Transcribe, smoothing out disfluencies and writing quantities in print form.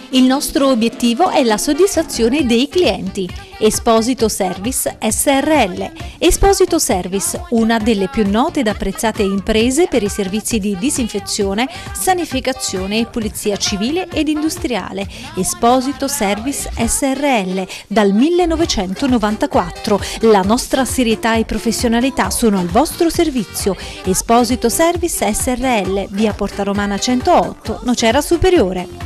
Il nostro obiettivo è la soddisfazione dei clienti. Esposito Service SRL. Esposito Service, una delle più note ed apprezzate imprese per i servizi di disinfezione, sanificazione e pulizia civile ed industriale. Esposito Service SRL dal 1994. La nostra serietà e professionalità sono al vostro servizio. Esposito Service SRL, via Porta Romana 108, Nocera Superiore.